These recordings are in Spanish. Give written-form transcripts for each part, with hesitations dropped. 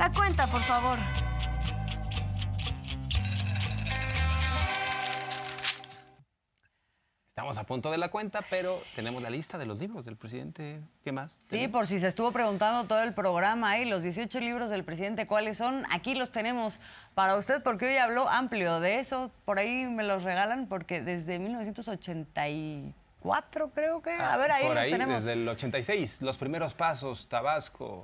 La cuenta, por favor. Estamos a punto de la cuenta, pero tenemos la lista de los libros del presidente. ¿Qué más? Sí, por si se estuvo preguntando todo el programa, los 18 libros del presidente, ¿cuáles son? Aquí los tenemos para usted, porque hoy habló amplio de eso. Por ahí me los regalan, porque desde 1984 creo que... A ver, ahí por los ahí, tenemos. desde el 86, Los primeros pasos, Tabasco,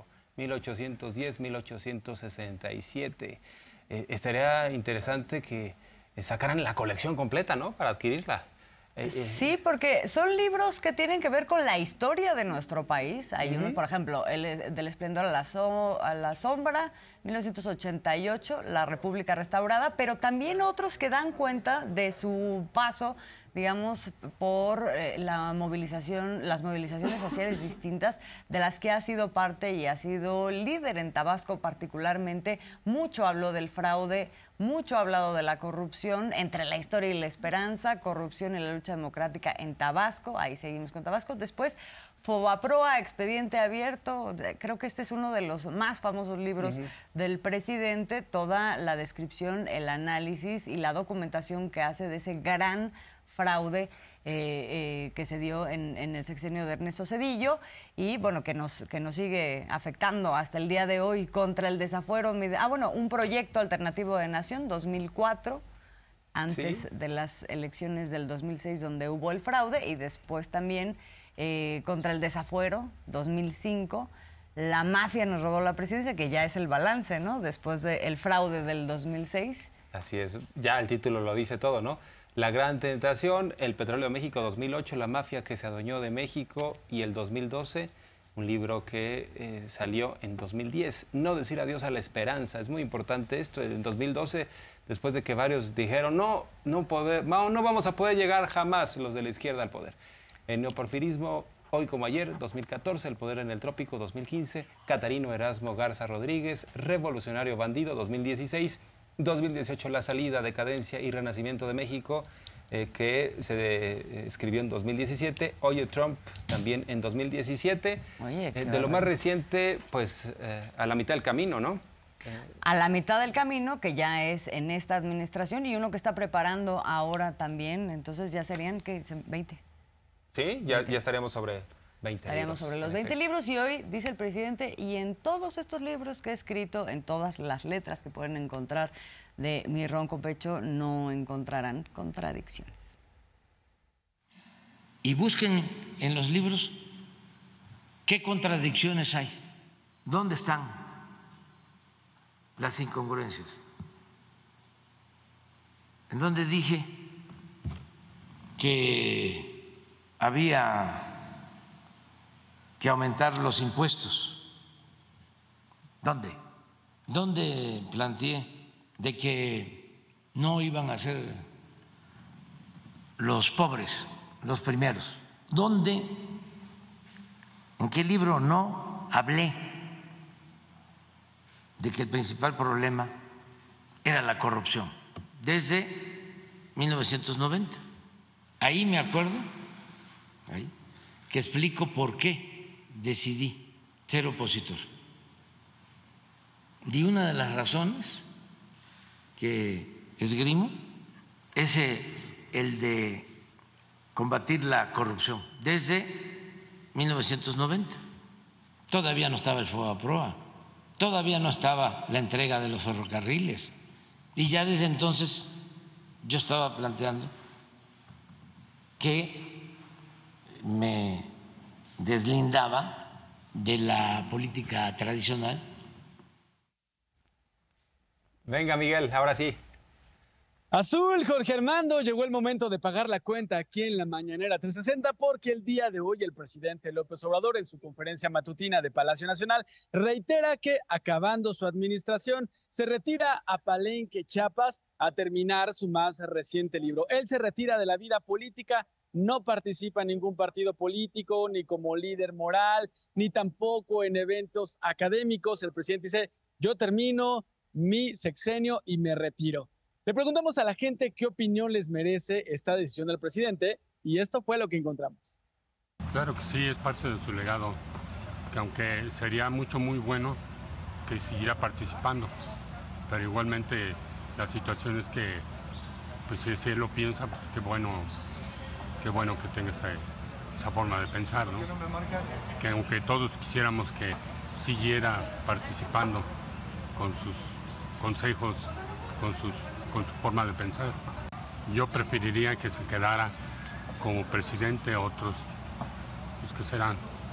1810-1867. Estaría interesante que sacaran la colección completa, ¿no? Para adquirirla. Sí, porque son libros que tienen que ver con la historia de nuestro país. Hay uno, por ejemplo, Del esplendor a la sombra, 1988, La República Restaurada, pero también otros que dan cuenta de su paso, digamos, por las movilizaciones sociales distintas de las que ha sido parte y ha sido líder en Tabasco particularmente. Mucho habló del fraude, mucho ha hablado de la corrupción, entre la historia y la esperanza, corrupción y la lucha democrática en Tabasco, ahí seguimos con Tabasco. Después, Fobaproa, Expediente Abierto, creo que este es uno de los más famosos libros del presidente, toda la descripción, el análisis y la documentación que hace de ese gran fraude que se dio en el sexenio de Ernesto Zedillo y bueno, que nos sigue afectando hasta el día de hoy contra el desafuero. Un proyecto alternativo de nación, 2004, antes de las elecciones del 2006 donde hubo el fraude, y después también contra el desafuero, 2005. La mafia nos robó la presidencia, que ya es el balance, ¿no? Después del fraude del 2006. Así es, ya el título lo dice todo, ¿no? La Gran Tentación, El Petróleo de México 2008, La Mafia que se adueñó de México, y el 2012, un libro que salió en 2010, No decir adiós a la esperanza. Es muy importante esto. En 2012, después de que varios dijeron no vamos a poder llegar jamás los de la izquierda al poder. El neoporfirismo, Hoy como ayer, 2014, El poder en el trópico, 2015, Catarino Erasmo Garza Rodríguez, Revolucionario bandido, 2016, 2018, La salida, decadencia y renacimiento de México, que se escribió en 2017. Oye Trump, también en 2017. Oye, de lo más reciente, pues a la mitad del camino, ¿no? A la mitad del camino, que ya es en esta administración, y uno que está preparando ahora también, entonces ya serían, ¿qué? 20. Sí, ya estaríamos sobre 20 Estaríamos libros, sobre los 20 libros, y hoy dice el presidente, y en todos estos libros que he escrito, en todas las letras que pueden encontrar de mi ronco pecho, no encontrarán contradicciones. Y busquen en los libros qué contradicciones hay, dónde están las incongruencias, en donde dije que había que aumentar los impuestos. ¿Dónde? ¿Dónde planteé de que no iban a ser los pobres los primeros? ¿Dónde? ¿En qué libro no hablé de que el principal problema era la corrupción? Desde 1990. Ahí me acuerdo, que explico por qué decidí ser opositor. Y una de las razones que esgrimo es el de combatir la corrupción. Desde 1990 todavía no estaba el Fobaproa, todavía no estaba la entrega de los ferrocarriles, y ya desde entonces yo estaba planteando que me deslindaba de la política tradicional. Venga, Miguel, ahora sí. Azul, Jorge Armando, llegó el momento de pagar la cuenta aquí en la Mañanera 360, porque el día de hoy el presidente López Obrador, en su conferencia matutina de Palacio Nacional, reitera que, acabando su administración, se retira a Palenque, Chiapas, a terminar su más reciente libro. Él se retira de la vida política, no participa en ningún partido político, ni como líder moral, ni tampoco en eventos académicos. El presidente dice: yo termino mi sexenio y me retiro. Le preguntamos a la gente qué opinión les merece esta decisión del presidente, y esto fue lo que encontramos. Claro que sí, es parte de su legado, que aunque sería muy bueno que siguiera participando. Pero igualmente la situación es que, pues si él lo piensa, pues qué bueno que tenga esa forma de pensar, ¿no? Que aunque todos quisiéramos que siguiera participando con sus consejos, con su forma de pensar. Yo preferiría que se quedara como presidente otros, pues que serán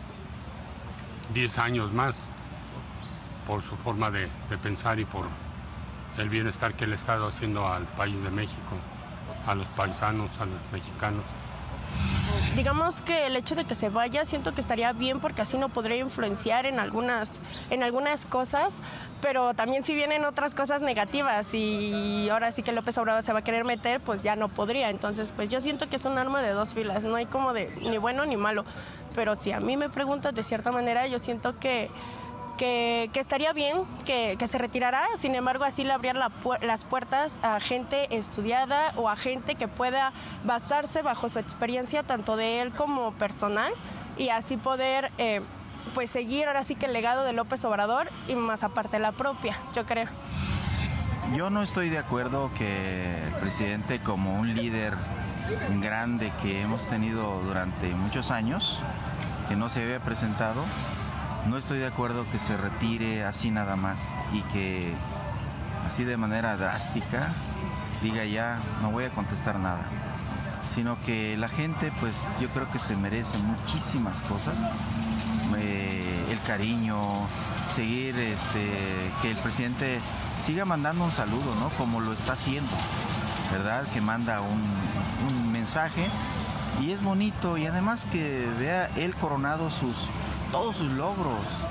10 años más, por su forma de pensar y por el bienestar que él ha estado haciendo al país de México, a los paisanos, a los mexicanos. Digamos que el hecho de que se vaya siento que estaría bien porque así no podría influenciar en algunas cosas, pero también si vienen otras cosas negativas y ahora sí que López Obrador se va a querer meter, pues ya no podría. Entonces, pues yo siento que es un arma de dos filas, no hay como de ni bueno ni malo, pero si a mí me preguntas de cierta manera, yo siento que estaría bien que se retirara, sin embargo así le abría las puertas a gente estudiada o a gente que pueda basarse bajo su experiencia tanto de él como personal y así poder pues seguir ahora sí que el legado de López Obrador y más aparte la propia, yo creo. Yo no estoy de acuerdo que el presidente, como un líder grande que hemos tenido durante muchos años, que no se había presentado, no estoy de acuerdo que se retire así nada más y que así de manera drástica diga ya no voy a contestar nada, sino que la gente pues yo creo que se merece muchísimas cosas, el cariño, seguir que el presidente siga mandando un saludo, ¿no? Como lo está haciendo, ¿verdad? Que manda un mensaje y es bonito y además que vea él coronado todos sus logros.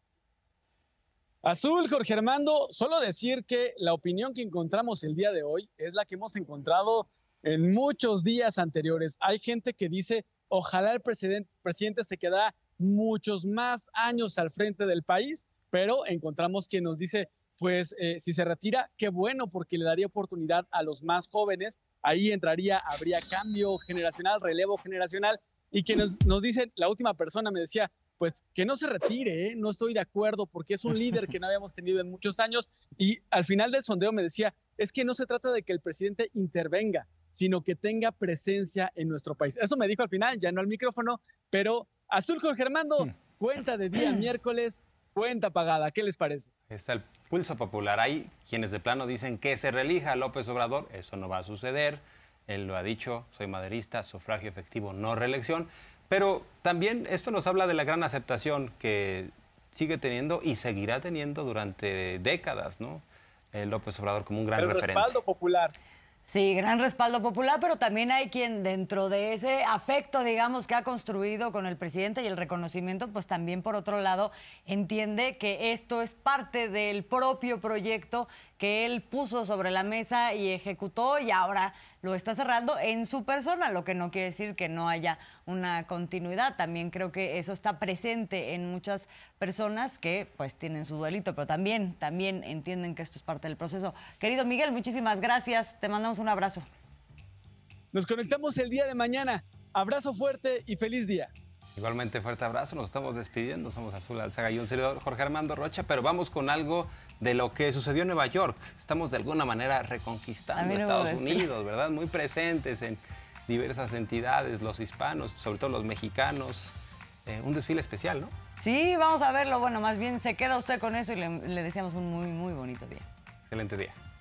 Azul, Jorge Armando, solo decir que la opinión que encontramos el día de hoy es la que hemos encontrado en muchos días anteriores. Hay gente que dice, ojalá el presidente se quedara muchos más años al frente del país, pero encontramos quien nos dice, pues si se retira, qué bueno, porque le daría oportunidad a los más jóvenes. Ahí habría cambio generacional, relevo generacional. Y quienes nos dicen, la última persona me decía, pues que no se retire, ¿eh? No estoy de acuerdo porque es un líder que no habíamos tenido en muchos años. Y al final del sondeo me decía, es que no se trata de que el presidente intervenga, sino que tenga presencia en nuestro país. Eso me dijo al final, ya no al micrófono, pero Azul, Jorge Armando, cuenta de día miércoles, cuenta pagada. ¿Qué les parece? Está el pulso popular. Hay quienes de plano dicen que se reelija López Obrador. Eso no va a suceder. Él lo ha dicho, soy maderista, sufragio efectivo, no reelección. Pero también esto nos habla de la gran aceptación que sigue teniendo y seguirá teniendo durante décadas, ¿no? López Obrador como un gran referente. El respaldo popular. Sí, gran respaldo popular, pero también hay quien dentro de ese afecto, digamos, que ha construido con el presidente y el reconocimiento, pues también por otro lado entiende que esto es parte del propio proyecto que él puso sobre la mesa y ejecutó y ahora lo está cerrando en su persona, lo que no quiere decir que no haya una continuidad. También creo que eso está presente en muchas personas que pues tienen su duelito, pero también entienden que esto es parte del proceso. Querido Miguel, muchísimas gracias. Te mandamos un abrazo. Nos conectamos el día de mañana. Abrazo fuerte y feliz día. Igualmente fuerte abrazo, nos estamos despidiendo, somos Azul Alzaga y un servidor Jorge Armando Rocha, pero vamos con algo de lo que sucedió en Nueva York. Estamos de alguna manera reconquistando Estados Unidos, ¿verdad? Muy presentes en diversas entidades, los hispanos, sobre todo los mexicanos. Un desfile especial, ¿no? Sí, vamos a verlo. Bueno, más bien se queda usted con eso y le deseamos un muy, muy bonito día. Excelente día.